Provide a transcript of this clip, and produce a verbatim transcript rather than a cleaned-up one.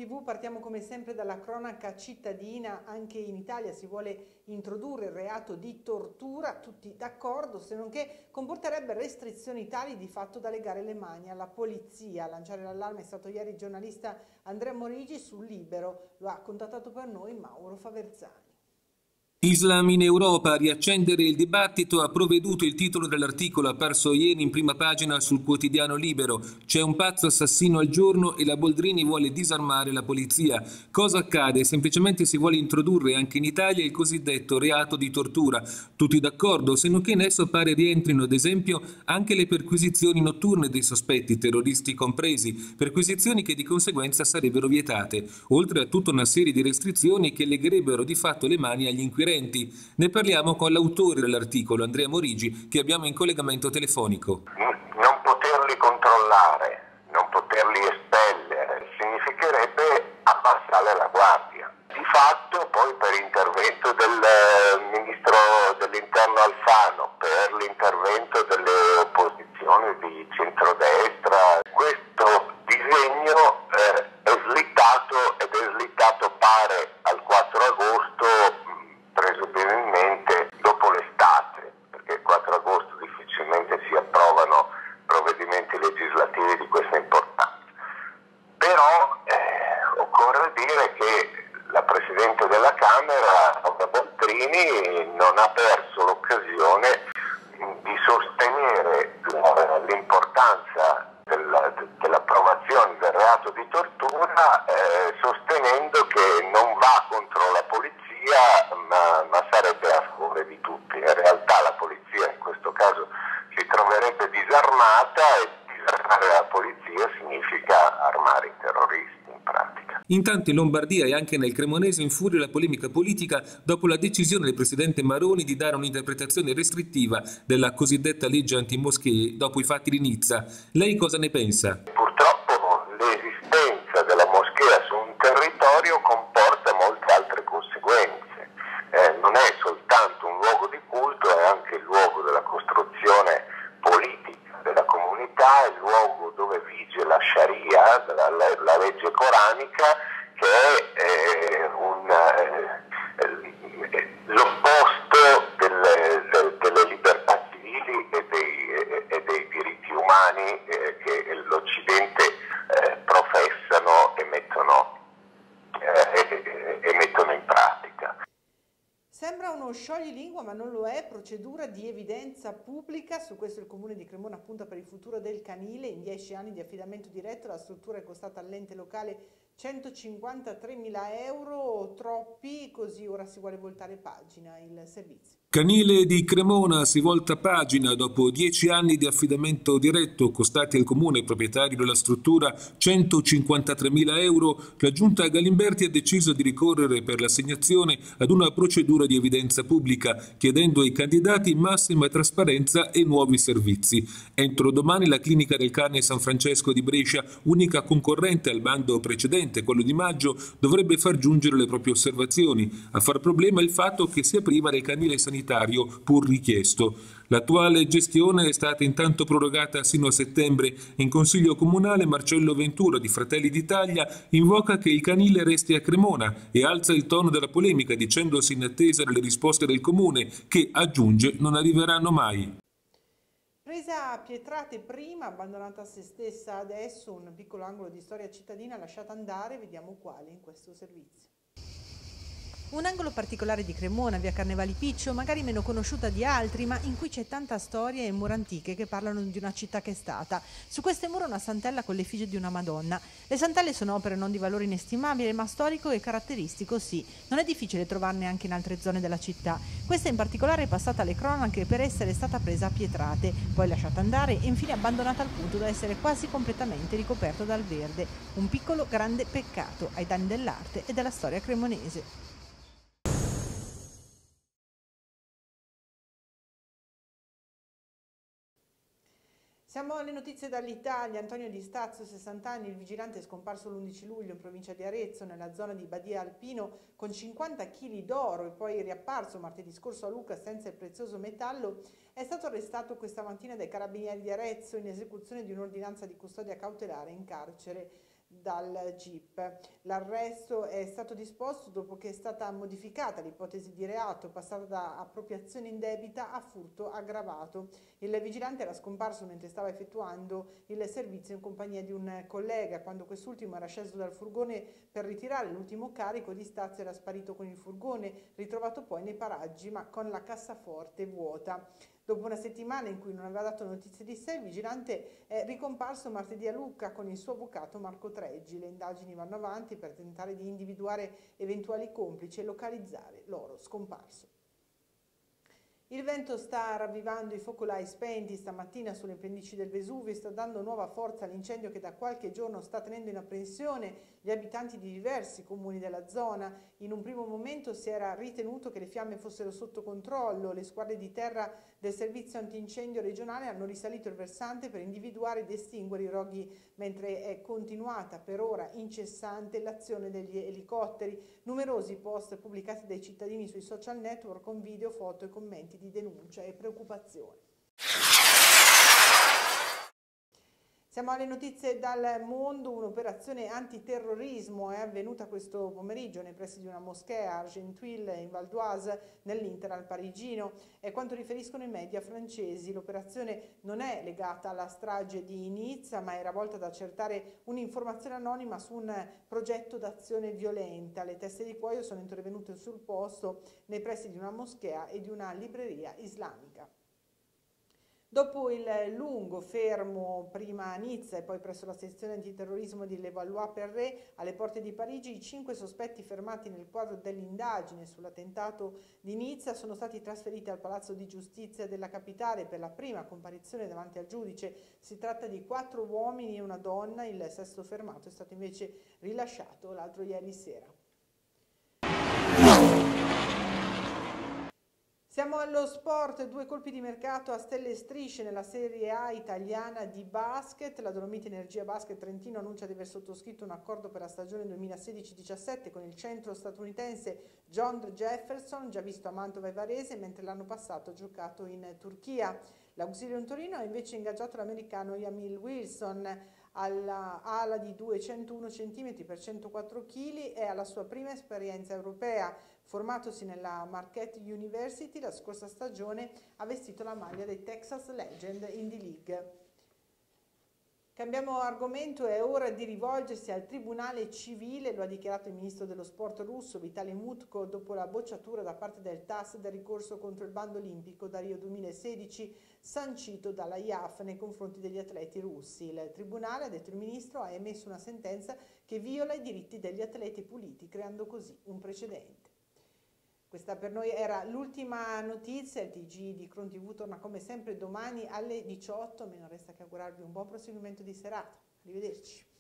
tivù partiamo come sempre dalla cronaca cittadina. Anche in Italia si vuole introdurre il reato di tortura, tutti d'accordo, se non che comporterebbe restrizioni tali di fatto da legare le mani alla polizia. A lanciare l'allarme è stato ieri il giornalista Andrea Morigi sul Libero, lo ha contattato per noi Mauro Faverzani. Islam in Europa, a riaccendere il dibattito ha provveduto il titolo dell'articolo apparso ieri in prima pagina sul quotidiano Libero. C'è un pazzo assassino al giorno e la Boldrini vuole disarmare la polizia. Cosa accade? Semplicemente si vuole introdurre anche in Italia il cosiddetto reato di tortura. Tutti d'accordo, se non che in esso pare rientrino ad esempio anche le perquisizioni notturne dei sospetti, terroristi compresi, perquisizioni che di conseguenza sarebbero vietate, oltre a tutta una serie di restrizioni che legherebbero di fatto le mani agli inquirenti. Ne parliamo con l'autore dell'articolo, Andrea Morigi, che abbiamo in collegamento telefonico. Non poterli controllare, non poterli espellere, significherebbe abbassare la guardia. Di fatto poi per intervento del ministro dell'interno Alfano, per l'intervento delle opposizioni di centrodestra, questo disegno eh, è slittato ed è slittato pare al quattro agosto, presumibilmente dopo l'estate, perché il quattro agosto difficilmente si approvano provvedimenti legislativi di questa importanza. Però eh, occorre dire che la Presidente della Camera, Laura Boldrini, non ha perso l'occasione di sostenere l'importanza della, dell'approvazione del reato di tortura, eh, sostenendo che non va contro la polizia, Ma, ma sarebbe a favore di tutti. In realtà la polizia in questo caso si troverebbe disarmata e disarmare la polizia significa armare i terroristi in pratica. Intanto in Lombardia e anche nel Cremonese infuria la polemica politica dopo la decisione del presidente Maroni di dare un'interpretazione restrittiva della cosiddetta legge antimoschee dopo i fatti di Nizza. Lei cosa ne pensa? Purtroppo l'esistenza della moschea su un territorio comporta molte altre conseguenze. Eh, non è soltanto un luogo di culto, è anche il luogo della costruzione politica della comunità, il luogo dove vige la Sharia, la, la, la legge coranica, che è eh, un, eh, l'opposto delle, de, delle libertà civili e dei, e dei diritti umani eh, che l'Occidente eh, professano e mettono, eh, e mettono in pratica. Sembra uno scioglilingua, ma non lo è. Procedura di evidenza pubblica. Su questo il Comune di Cremona punta per il futuro del canile. In dieci anni di affidamento diretto la struttura è costata all'ente locale centocinquantatremila euro, troppi, così ora si vuole voltare pagina il servizio. Canile di Cremona si volta pagina dopo dieci anni di affidamento diretto costati al comune proprietario della struttura centocinquantatremila euro. La giunta Galimberti ha deciso di ricorrere per l'assegnazione ad una procedura di evidenza pubblica, chiedendo ai candidati massima trasparenza e nuovi servizi. Entro domani la clinica del Carne San Francesco di Brescia, unica concorrente al bando precedente, quello di maggio, dovrebbe far giungere le proprie osservazioni. A far problema il fatto che si apriva del canile sanitario pur richiesto. L'attuale gestione è stata intanto prorogata sino a settembre. In Consiglio Comunale Marcello Ventura di Fratelli d'Italia invoca che il canile resti a Cremona e alza il tono della polemica dicendosi in attesa delle risposte del Comune che, aggiunge, non arriveranno mai. Presa a pietrate prima, abbandonata a se stessa adesso, un piccolo angolo di storia cittadina lasciata andare, vediamo quale in questo servizio. Un angolo particolare di Cremona, via Carnevali Piccio, magari meno conosciuta di altri, ma in cui c'è tanta storia e mura antiche che parlano di una città che è stata. Su queste mura una santella con l'effigie di una Madonna. Le santelle sono opere non di valore inestimabile, ma storico e caratteristico sì. Non è difficile trovarne anche in altre zone della città. Questa in particolare è passata alle cronache per essere stata presa a pietrate, poi lasciata andare e infine abbandonata al punto da essere quasi completamente ricoperto dal verde. Un piccolo grande peccato ai danni dell'arte e della storia cremonese. Siamo alle notizie dall'Italia. Antonio Di Stazio, sessanta anni, il vigilante è scomparso l'undici luglio in provincia di Arezzo, nella zona di Badia Alpino, con cinquanta chili d'oro e poi riapparso martedì scorso a Lucca senza il prezioso metallo. È stato arrestato questa mattina dai carabinieri di Arezzo in esecuzione di un'ordinanza di custodia cautelare in carcere dal G I P. L'arresto è stato disposto dopo che è stata modificata l'ipotesi di reato, passata da appropriazione indebita a furto aggravato. Il vigilante era scomparso mentre stava effettuando il servizio in compagnia di un collega. Quando quest'ultimo era sceso dal furgone per ritirare l'ultimo carico di stazio, era sparito con il furgone, ritrovato poi nei paraggi ma con la cassaforte vuota. Dopo una settimana in cui non aveva dato notizie di sé, il vigilante è ricomparso martedì a Lucca con il suo avvocato Marco Treggi. Le indagini vanno avanti per tentare di individuare eventuali complici e localizzare l'oro scomparso. Il vento sta ravvivando i focolai spenti stamattina sulle pendici del Vesuvio e sta dando nuova forza all'incendio che da qualche giorno sta tenendo in apprensione gli abitanti di diversi comuni della zona. In un primo momento si era ritenuto che le fiamme fossero sotto controllo. Le squadre di terra del servizio antincendio regionale hanno risalito il versante per individuare ed estinguere i roghi, mentre è continuata per ora incessante l'azione degli elicotteri. Numerosi post pubblicati dai cittadini sui social network con video, foto e commenti di denuncia e preoccupazione. Siamo alle notizie dal mondo. Un'operazione antiterrorismo è avvenuta questo pomeriggio nei pressi di una moschea a Argenteuil in Val d'Oise nell'Interal parigino. È quanto riferiscono i media francesi. L'operazione non è legata alla strage di Nizza, ma era volta ad accertare un'informazione anonima su un progetto d'azione violenta. Le teste di cuoio sono intervenute sul posto nei pressi di una moschea e di una libreria islamica. Dopo il lungo fermo prima a Nizza e poi presso la sezione antiterrorismo di Levallois-Perret alle porte di Parigi, i cinque sospetti fermati nel quadro dell'indagine sull'attentato di Nizza sono stati trasferiti al Palazzo di Giustizia della capitale per la prima comparizione davanti al giudice. Si tratta di quattro uomini e una donna. Il sesto fermato è stato invece rilasciato l'altro ieri sera. Siamo allo sport, due colpi di mercato a stelle e strisce nella Serie A italiana di basket. La Dolomiti Energia Basket Trentino annuncia di aver sottoscritto un accordo per la stagione duemilasedici diciassette con il centro statunitense John Jefferson, già visto a Mantova e Varese, mentre l'anno passato ha giocato in Turchia. L'Auxilium Torino ha invece ingaggiato l'americano Yamil Wilson, alla ala di duecentouno centimetri per centoquattro chili e alla sua prima esperienza europea. Formatosi nella Marquette University, la scorsa stagione ha vestito la maglia dei Texas Legend in D-League. Cambiamo argomento, è ora di rivolgersi al Tribunale Civile, lo ha dichiarato il ministro dello sport russo Vitaly Mutko dopo la bocciatura da parte del T A S del ricorso contro il bando olimpico da Rio duemilasedici sancito dalla I A F nei confronti degli atleti russi. Il Tribunale, ha detto il ministro, ha emesso una sentenza che viola i diritti degli atleti puliti, creando così un precedente. Questa per noi era l'ultima notizia. Il T G di Cron tivù torna come sempre domani alle diciotto. A me non resta che augurarvi un buon proseguimento di serata. Arrivederci.